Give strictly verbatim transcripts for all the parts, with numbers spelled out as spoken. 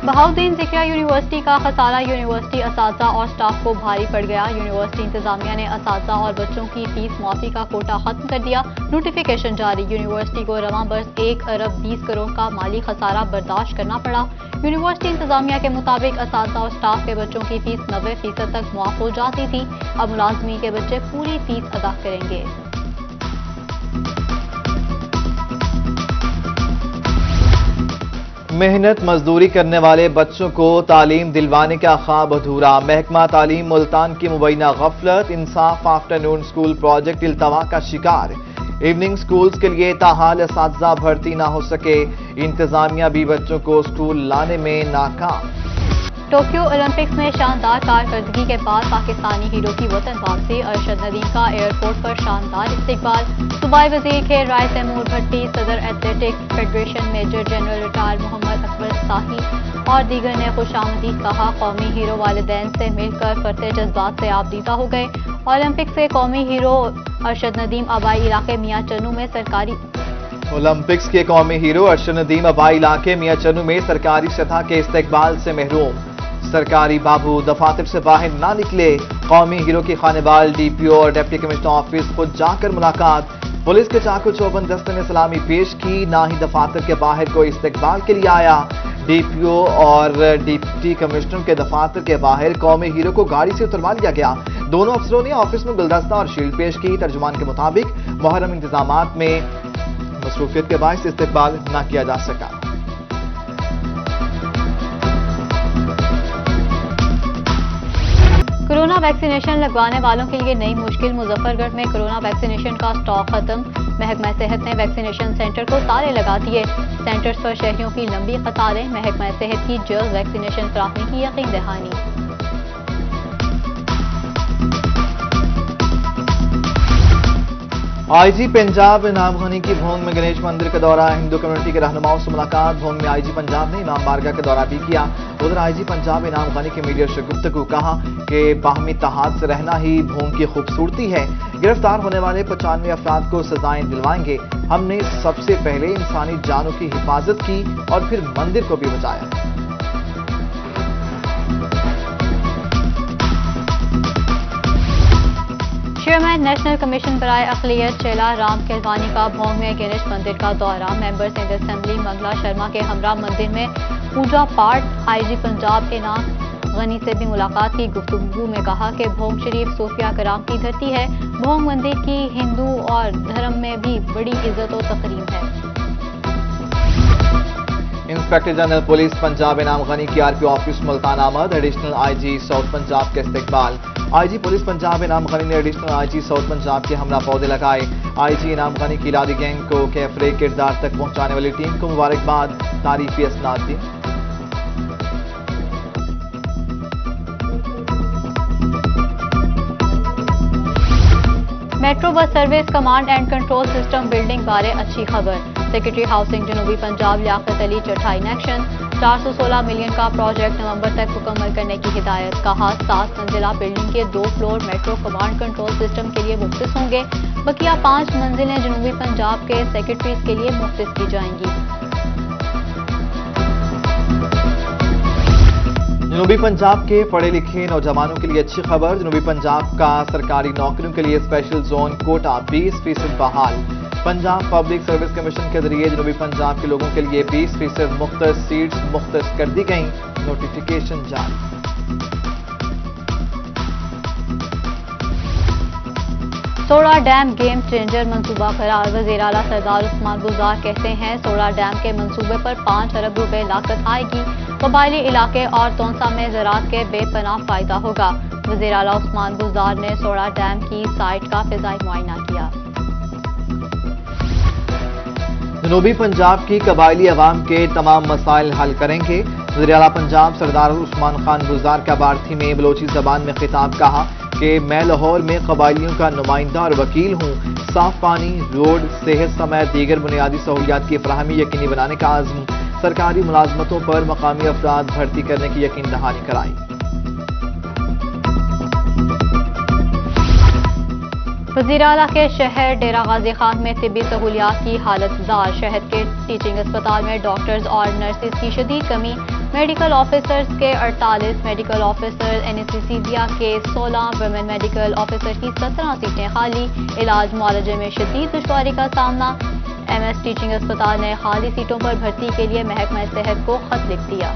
Bahauddin Zakaria university का खसारा, university असातिज़ा और staff को भारी पड़ गया। यूनिवर्सिटी इंतजामिया ने असातिज़ा और बच्चों की फीस मुआफ़ी का कोटा खत्म कर दिया। नोटिफिकेशन जारी, यूनिवर्सिटी को रवां बरस एक अरब बीस करोड़ का माली खसारा बर्दाश्त करना पड़ा। यूनिवर्सिटी इंतजामिया के मुताबिक असातिज़ा और स्टाफ के बच्चों की फीस नब्बे फीसद तक मुआफ़ हो जाती थी। अब मुलाजमी के बच्चे पूरी फीस अदा करेंगे। मेहनत मजदूरी करने वाले बच्चों को तालीम दिलवाने का ख्वाब अधूरा। महकमा तालीम मुल्तान की मुबैना गफलत इंसाफ आफ्टरनून स्कूल प्रोजेक्ट इल्तवा का शिकार। इवनिंग स्कूल्स के लिए ताहाल असातिज़ा भर्ती ना हो सके, इंतजामिया भी बच्चों को स्कूल लाने में नाकाम। टोक्यो ओलंपिक्स में शानदार कारकर्दगी के बाद पाकिस्तानी हीरो की वतन वापसी, अरशद नदीम का एयरपोर्ट पर शानदार इस्तकबाल। सूबाई वज़ीर खेल राय तैमूर भट्टी, सदर athletics federation major general retire Mohammad Akbar Sahi और दीगर ने खुशामदीद कहा। कौमी हीरो वालिदैन से मिलकर फरते जज्बात से आबदीदा हो गए। ओलंपिक्स के कौमी हीरो अरशद नदीम आबाई इलाके मियां चन्नू में सरकारी ओलंपिक्स के कौमी हीरो अरशद नदीम आबाई इलाके मियां चन्नू में सरकारी सतह के इस्तकबाल से महरूम। सरकारी बाबू दफातर से बाहर ना निकले। कौमी हीरो की खानेवाल डीपीओ और डिप्टी कमिश्नर ऑफिस खुद जाकर मुलाकात। पुलिस के चाकू चौबंद दस्ते ने सलामी पेश की, ना ही दफातर के बाहर कोई इस्तकबाल के लिए आया। डीपीओ और डिप्टी कमिश्नर के दफातर के बाहर कौमी हीरो को गाड़ी से उतरवा लिया गया। दोनों अफसरों ने ऑफिस में गुलदस्ता और शील्ड पेश की। तर्जुमान के मुताबिक मुहर्रम इंतजामात में मसरूफियत के बायस इस्तकबाल न किया जा सका। कोरोना वैक्सीनेशन लगवाने वालों के लिए नई मुश्किल, मुजफ्फरगढ़ में कोरोना वैक्सीनेशन का स्टॉक खत्म। महकमा सेहत ने वैक्सीनेशन सेंटर को ताले लगा दिए। सेंटर्स पर शहरियों की लंबी कतारें। महकमा सेहत की जल्द वैक्सीनेशन फराहमी की यकीन दहानी। आईजी पंजाब इनाम खानी की भोंग में गणेश मंदिर का दौरा। हिंदू कम्युनिटी के रहनुमाओं से मुलाकात। भोंग में आईजी पंजाब ने इमाम बारगाह का दौरा भी किया। उधर आईजी पंजाब इनाम खानी के मीडिया से गुफ्तगू, कहा कि बाहमी इत्तेहाद से रहना ही भोंग की खूबसूरती है। गिरफ्तार होने वाले पचानवे अफराद को सजाएं दिलवाएंगे। हमने सबसे पहले इंसानी जानों की हिफाजत की और फिर मंदिर को भी बचाया। चेयरमैन नेशनल कमीशन बराए अक़लियत चेला राम केलवानी का भोंग में गणेश मंदिर का दौरा। Members in assembly Mangla Sharma के हमरा मंदिर में पूजा पाठ। आईजी पंजाब इनाम गनी से भी मुलाकात की। गुफ्तगू में कहा कि भोंग शरीफ सूफिया कराम की धरती है। भोंग मंदिर की हिंदू और धर्म में भी बड़ी इज्जत और तकरीम है। इंस्पेक्टर जनरल पुलिस पंजाब इनाम गनी की आरपी ऑफिस मुल्तान आमद। एडिशनल आईजी साउथ पंजाब के इस्तकबाल। आईजी पुलिस पंजाब इनाम गनी ने एडिशनल आईजी साउथ पंजाब के हमरा पौधे लगाए। आईजी इनाम गनी की इलादी गैंग को कैफरे किरदार तक पहुंचाने वाली टीम को मुबारकबाद, तारीफी असनाद दी। Metro bus service command and control system building बारे अच्छी खबर। सेक्रेटरी हाउसिंग जनूबी पंजाब लियाकत अली चौथा इन एक्शन। चार सौ सोलह मिलियन का प्रोजेक्ट नवंबर तक मुकम्मल करने की हिदायत। कहा सात मंजिला बिल्डिंग के दो floor metro command control system के लिए मुख्तस होंगे। बकिया पांच मंजिलें जनूबी पंजाब के सेक्रेटरीज के लिए मुख्तस की जाएंगी। जनूबी पंजाब के पढ़े लिखे नौजवानों के लिए अच्छी खबर। जनूबी पंजाब का सरकारी नौकरियों के लिए स्पेशल जोन कोटा बीस फीसद बहाल। पंजाब पब्लिक सर्विस कमीशन के जरिए जनूबी पंजाब के लोगों के लिए बीस फीसद मुख्तस सीट्स मुख्तस कर दी गई। नोटिफिकेशन जारी। सोड़ा डैम गेम चेंजर मंसूबा करार। वज़ीर आला सरदार उस्मान गुलजार कहते हैं सोड़ा डैम के मंसूबे पर पाँच अरब रुपए लागत आएगी। कबायली इलाके और तोंसा में ज़राअत के बेपनाह फायदा होगा। वज़ीर आला उस्मान गुलजार ने सोड़ा डैम की साइट का फिज़ाई मुआयना किया। जनूबी पंजाब की कबायली अवाम के तमाम मसाइल हल करेंगे। वज़ीर आला पंजाब सरदार उस्मान खान गुलजार का बार्थी में बलोची जबान में खिताब, कहा कि मैं लाहौर में कबायलियों का नुमाइंदा और वकील हूँ। साफ पानी, रोड, सेहत समेत दीगर बुनियादी सहूलियात की फराहमी यकीनी बनाने का आज़म। सरकारी मुलाजमतों पर मकामी अफराद भर्ती करने की यकीन दहानी कराई। وزیر اعلیٰ کے شہر ڈیرہ غازی خان میں طبی سہولیات کی حالت زار، شہر کے ٹیچنگ اسپتال میں ڈاکٹرز اور نرسز کی شدید کمی، میڈیکل آفیسرز کے اڑتالیس، میڈیکل آفیسر اینستھیزیا کے سولہ، ویمن میڈیکل آفیسر کی سترہ سیٹیں خالی، علاج معالجے میں شدید دشواری کا سامنا۔ ایم ایس ٹیچنگ اسپتال نے خالی سیٹوں پر بھرتی کے لیے محکمہ صحت کو خط لکھ دیا۔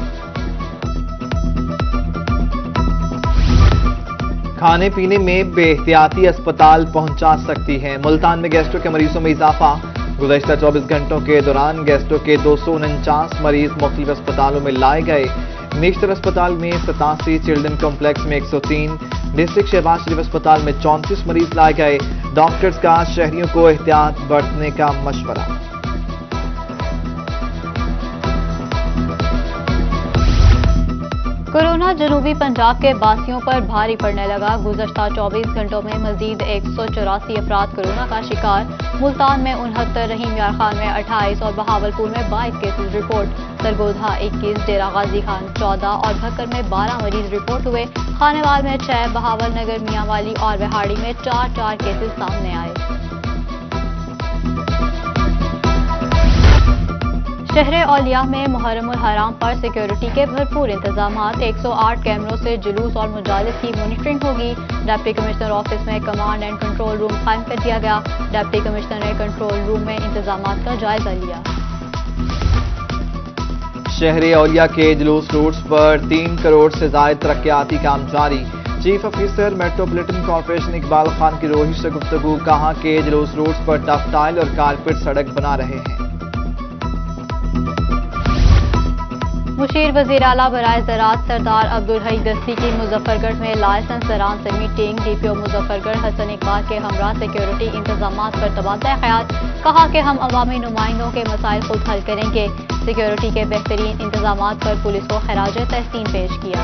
کھانے پینے میں بے احتیاطی اسپتال پہنچا سکتی ہے، ملتان میں گیسٹرو کے مریضوں میں اضافہ، گزشتہ چوبیس گھنٹوں کے دوران گیسٹرو کے دو سو انچاس مریض مختلف اسپتالوں میں لائے گئے، نیشتر اسپتال میں ستاسی، چلڈرن کمپلیکس میں ایک سو تین، ڈسٹرکٹ شہباز شریف اسپتال میں چونتیس مریض لائے گئے، ڈاکٹرز کا شہریوں کو احتیاط برتنے کا مشورہ۔ کورونا جنوبی پنجاب کے باسیوں پر بھاری پڑنے لگا، گزشتہ چوبیس گھنٹوں میں مزید ایک سو چوراسی افراد کورونا کا شکار، ملتان میں انہتر، رحیم یار خان میں اٹھائیس اور بہاولپور میں بائیس کیسز رپورٹ، سرگودھا اکیس، ڈیرہ غازی خان چودہ اور بھکر میں بارہ مریض رپورٹ ہوئے، خانیوال میں چھ، بہاول نگر، میاں والی اور وہاڑی میں چار چار کیسز سامنے آئے۔ شہر اولیاء میں محرم الحرام پر سیکیورٹی کے بھرپور انتظامات، ایک سو آٹھ کیمروں سے جلوس اور مجالس کی مانیٹرنگ ہوگی، ڈپٹی کمشنر آفس میں کمانڈ اینڈ کنٹرول روم قائم کر دیا گیا، ڈپٹی کمشنر نے کنٹرول روم میں انتظامات کا جائزہ لیا۔ شہر اولیاء کے جلوس روٹس پر تین کروڑ سے زائد ترقیاتی کام جاری، chief officer metropolitan corporation Iqbal Khan کی روہی سے گفتگو، کہا کہ جلوس روٹس پر ٹف ٹائل اور کارپیٹ سڑک بنا رہے ہیں۔ مشیر وزیر اعلیٰ برائے زراعت سردار عبدالحی دستی کی مظفر گڑھ میں لائسنس دران سے meeting, D P O Muzaffargarh Hasan Iqbal کے ہمراہ سیکیورٹی انتظامات پر تبادلہ خیال، کہا کہ ہم عوامی نمائندوں کے مسائل خود حل کریں گے، سیکیورٹی کے بہترین انتظامات پر پولیس کو خراج تحسین پیش کیا۔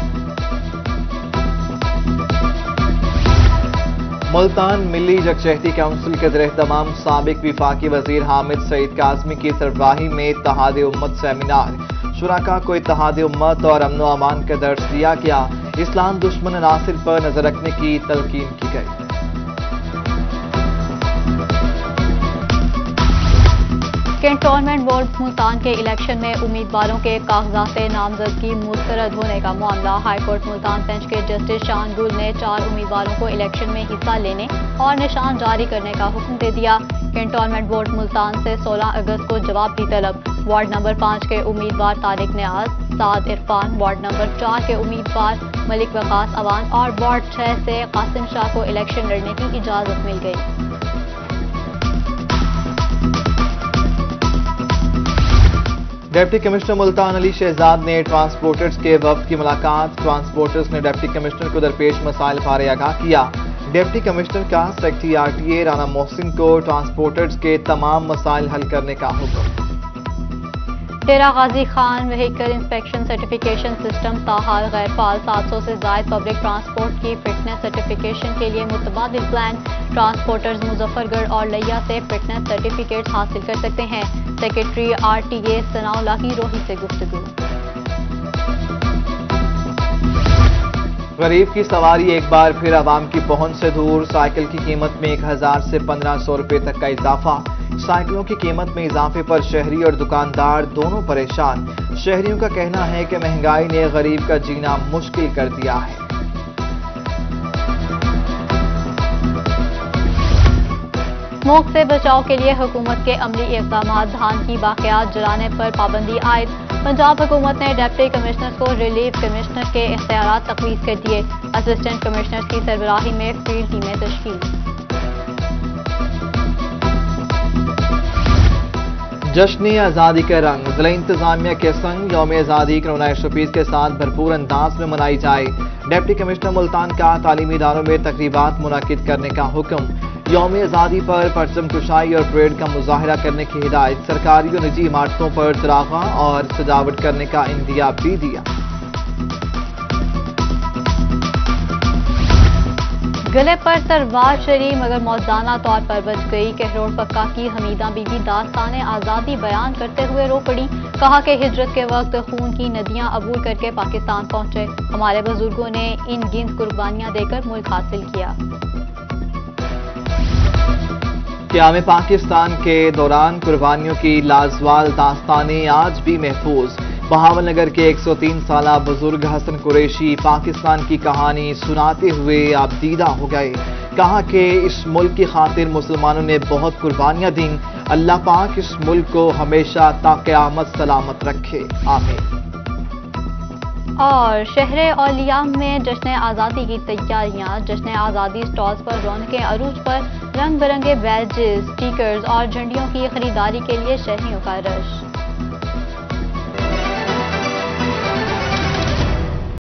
ملتان ملی یکجہتی کونسل کے زیر اہتمام سابق وفاقی وزیر حامد سعید کاظمی کی سربراہی میں اتحاد امت سیمینار، شرکاء کو اتحاد امت اور امن و امان کا درس دیا گیا، اسلام دشمن عناصر پر نظر رکھنے کی تلقین کی گئی۔ کینٹونمنٹ بورڈ ملتان کے الیکشن میں امیدواروں کے کاغذات نامزدگی مسترد ہونے کا معاملہ، ہائی کورٹ ملتان بینچ کے جسٹس شان گل نے چار امیدواروں کو الیکشن میں حصہ لینے اور نشان جاری کرنے کا حکم دے دیا۔ کینٹونمنٹ بورڈ ملتان سے سولہ اگست کو جواب دی طلب، وارڈ نمبر پانچ کے امیدوار طارق نیاز، سعد عرفان، وارڈ نمبر چار کے امیدوار ملک وقاص اوان اور وارڈ چھ سے قاسم شاہ کو الیکشن لڑنے کی اجازت مل گئی۔ ڈپٹی کمشنر ملتان علی شہزاد نے ٹرانسپورٹرز کے وفد کی ملاقات، ٹرانسپورٹرز نے ڈپٹی کمشنر کو درپیش مسائل بارے آگاہ کیا، ڈپٹی کمشنر کا secretary R T A Rana Mohsin کو ٹرانسپورٹرز کے تمام مسائل حل کرنے کا حکم۔ Dera Ghazi Khan vehicle inspection certification system تاحال غیر فعال، سات سو سے زائد پبلک ٹرانسپورٹ کی فٹنس سرٹیفکیشن کے لیے متبادل پلان، ٹرانسپورٹرز مظفر گڑھ اور لیا سے فٹنس سرٹیفکیٹ حاصل کر سکتے ہیں، secretary R T A Sanaullah کی روہی سے گفتگو۔ غریب کی سواری ایک بار پھر عوام کی پہنچ سے دور، سائیکل کی قیمت میں ایک ہزار سے پندرہ سو روپے تک کا اضافہ، سائیکلوں کی قیمت میں اضافے پر شہری اور دکاندار دونوں پریشان، شہریوں کا کہنا ہے کہ مہنگائی نے غریب کا جینا مشکل کر دیا ہے۔ موت سے بچاؤ کے لیے حکومت کے عملی اقدامات، دھان کی باقیات جلانے پر پابندی عائد، پنجاب حکومت نے ڈپٹی کمشنرز کو ریلیف کمشنر کے اختیارات تفویض کر دیے، اسسٹنٹ کمشنرز کی سربراہی میں فیلڈ ٹیمیں تشکیل۔ جشن آزادی کے رنگ، ضلع انتظامیہ کے سنگ یوم آزادی کرونا ایکسٹروپیز کے ساتھ بھرپور انداز میں منائی جائے، ڈپٹی کمشنر ملتان کا تعلیمی اداروں میں تقریبات منعقد کرنے کا حکم، یوم آزادی پر پرچم کشائی اور پریڈ کا مظاہرہ کرنے کی ہدایت، سرکاری اور نجی عمارتوں پر چراغاں اور سجاوٹ کرنے کا اندیا بھی دیا۔ گلے پر تلوار چلی مگر موزانہ طور پر بچ گئی، کہروڑ پکا کی حمیدہ بی بی داستان آزادی بیان کرتے ہوئے رو پڑی، کہا کہ ہجرت کے وقت خون کی ندیاں عبور کر کے پاکستان پہنچے، ہمارے بزرگوں نے ان گنت قربانیاں دے کر ملک حاصل کیا۔ قیام پاکستان کے دوران قربانیوں کی لازوال داستانیں آج بھی محفوظ۔ بہاول نگر کے ایک سو تین سالہ بزرگ حسن قریشی پاکستان کی کہانی سناتے ہوئے اب دیدہ ہو گئے۔ کہا کہ اس ملک کی خاطر مسلمانوں نے بہت قربانیاں دیں۔ اللہ پاک اس ملک کو ہمیشہ تا قیامت سلامت رکھے، آمین۔ اور شہر اولیاء میں جشن آزادی کی تیاریاں۔ جشن آزادی سٹالز پر رونقیں عروج پر، رنگ برنگے بیجز، سٹیکرز اور جھنڈیوں کی خریداری کے لیے شہریوں کا رش۔